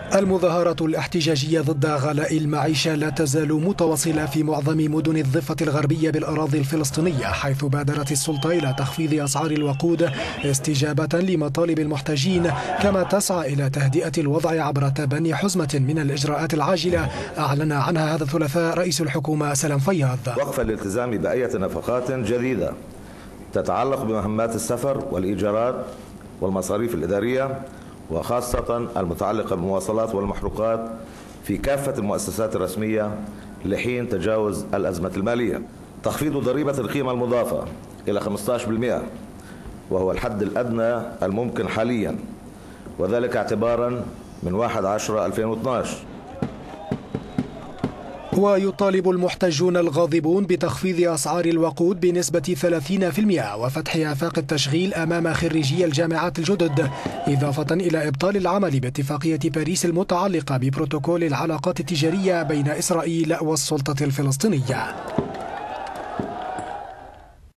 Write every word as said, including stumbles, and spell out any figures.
المظاهرات الاحتجاجية ضد غلاء المعيشة لا تزال متواصلة في معظم مدن الضفة الغربية بالأراضي الفلسطينية، حيث بادرت السلطة إلى تخفيض أسعار الوقود استجابة لمطالب المحتجين، كما تسعى إلى تهدئة الوضع عبر تبني حزمة من الإجراءات العاجلة أعلن عنها هذا الثلاثاء رئيس الحكومة سلام فياض. وقف الالتزام بأية نفقات جديدة تتعلق بمهمات السفر والإيجارات والمصاريف الإدارية، وخاصة المتعلقة بالمواصلات والمحروقات في كافة المؤسسات الرسمية لحين تجاوز الأزمة المالية. تخفيض ضريبة القيمة المضافة إلى خمسة عشر بالمئة وهو الحد الأدنى الممكن حاليا، وذلك اعتبارا من واحد عشر ألفين واثني عشر. ويطالب المحتجون الغاضبون بتخفيض أسعار الوقود بنسبة ثلاثين بالمئة وفتح آفاق التشغيل أمام خريجي الجامعات الجدد، إضافة إلى إبطال العمل باتفاقية باريس المتعلقة ببروتوكول العلاقات التجارية بين إسرائيل والسلطة الفلسطينية.